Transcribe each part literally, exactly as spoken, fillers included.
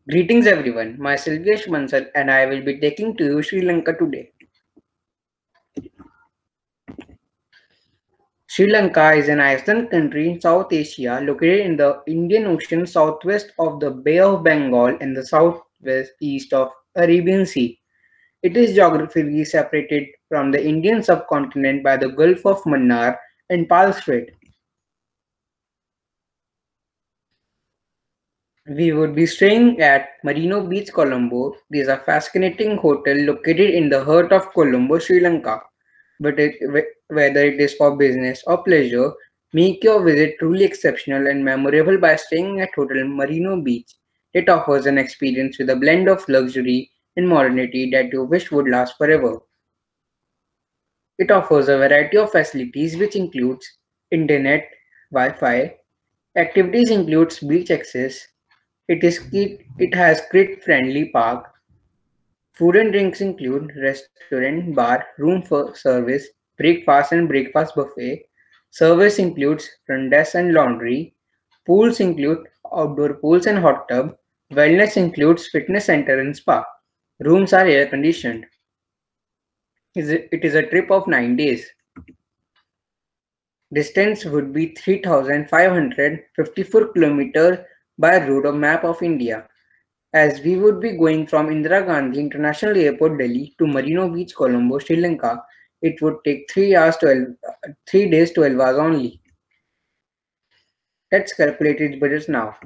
Greetings everyone, myself Yash Bansal and I will be taking to you Sri Lanka today. Sri Lanka is an island country in South Asia located in the Indian Ocean southwest of the Bay of Bengal and the southwest east of Arabian Sea. It is geographically separated from the Indian subcontinent by the Gulf of Mannar and Pal Strait. We would be staying at Marino Beach, Colombo. This is a fascinating hotel located in the heart of Colombo, Sri Lanka. But it, whether it is for business or pleasure, make your visit truly exceptional and memorable by staying at Hotel Marino Beach. It offers an experience with a blend of luxury and modernity that you wish would last forever. It offers a variety of facilities which includes internet, Wi-Fi, activities includes beach access. It is kid, it has kid-friendly park. Food and drinks include restaurant, bar, room for service, breakfast and breakfast buffet. Service includes front desk and laundry. Pools include outdoor pools and hot tub. Wellness includes fitness center and spa. Rooms are air conditioned. It is a trip of nine days. Distance would be three thousand five hundred fifty-four kilometers by road of map of India. As we would be going from Indira Gandhi International Airport, Delhi to Marino Beach, Colombo, Sri Lanka, it would take three hours twelve, three days twelve hours only. Let's calculate its budget now.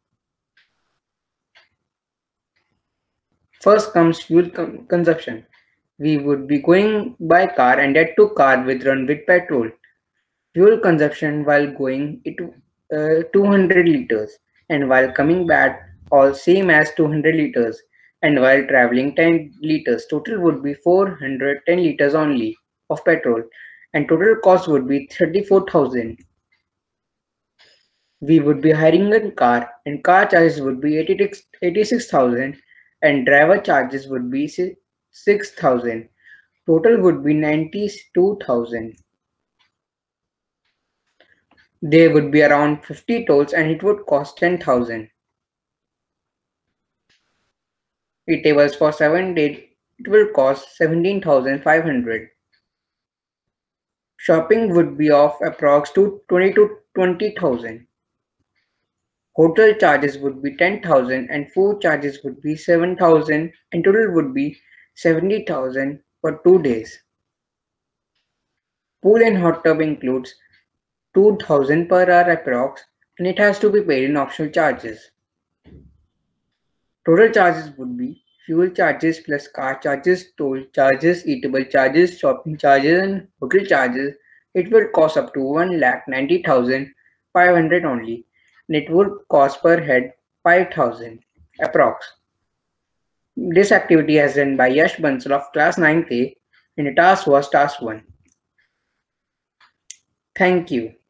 First comes fuel con consumption. We would be going by car and that to car with run with petrol. Fuel consumption while going it uh, two hundred liters and while coming back all same as two hundred liters and while traveling ten liters. Total would be four hundred ten liters only of petrol and total cost would be thirty-four thousand. We would be hiring a car and car charges would be eighty-six thousand and driver charges would be six thousand. Total would be ninety-two thousand. There would be around fifty tolls and it would cost ten thousand. It tables for seven days, it will cost seventeen thousand five hundred. Shopping would be of approx to twenty to twenty thousand. Hotel charges would be ten thousand and food charges would be seven thousand and total would be seventy thousand for two days. Pool and hot tub includes two thousand per hour approx and it has to be paid in optional charges. Total charges would be fuel charges plus car charges, toll charges, eatable charges, shopping charges and hotel charges. It will cost up to one lakh ninety thousand five hundred only and it would cost per head five thousand approx. This activity has done by Yash Bansal of class ninth A and the task was task one. Thank you.